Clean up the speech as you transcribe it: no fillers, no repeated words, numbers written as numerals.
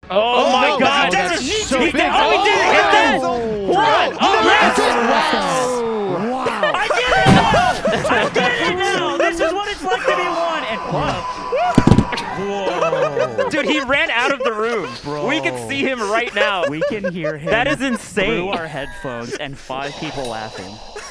Oh my no, God! that's That's just so neat. big. Oh, he didn't hit that. What? Oh, yes. Wow! I get it now. I get it now. This is what it's like to be one. And whoa. Dude, he ran out of the room. Bro. We can see him right now. We can hear him. That is insane. Through our headphones and 5 people laughing.